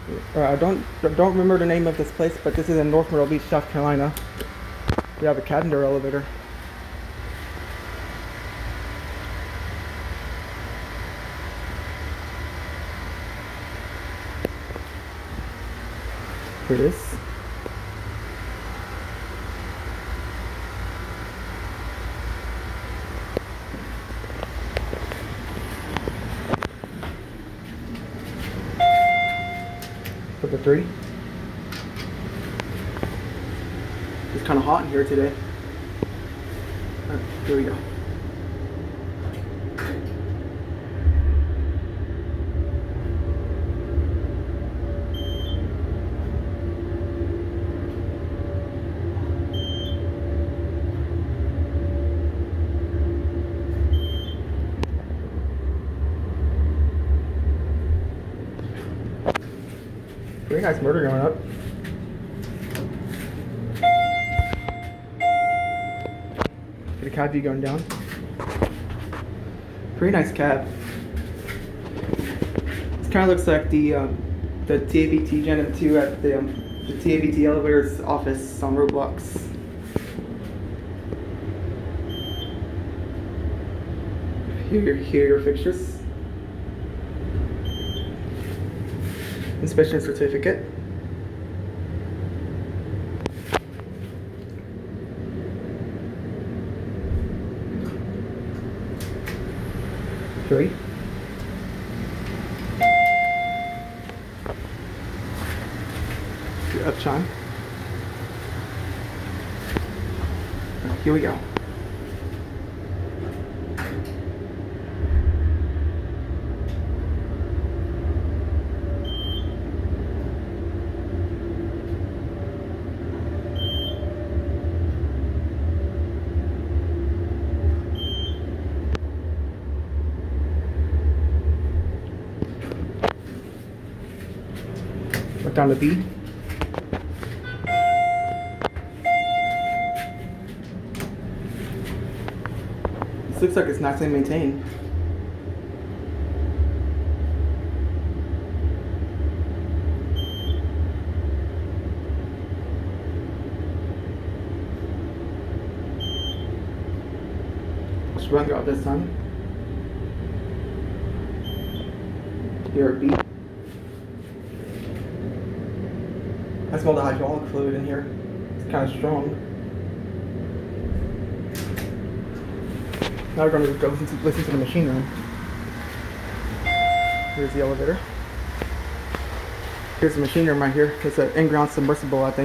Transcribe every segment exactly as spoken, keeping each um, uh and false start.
Uh, I don't don't remember the name of this place, but this is in North Myrtle Beach, South Carolina. We have a Cavinder elevator. Here it is. Number three. It's kind of hot in here today. All right, here we go. Very nice motor going up. Get a cab view going down. Pretty nice cab. This kind of looks like the um, the T A V T Gen M two at the um, the T A V T elevators office on Roblox. Here, here are your fixtures. Inspection certificate. Three. Your up chime. Right, here we go. Look down the B. This looks like it's nicely maintained. Let's run out this time. Here at B. I smell the hydraulic fluid in here. It's kind of strong. Now we're going to go listen to, listen to the machine room. Here's the elevator. Here's the machine room right here. It's an in-ground submersible, I think.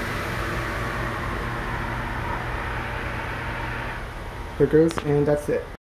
There it goes, and that's it.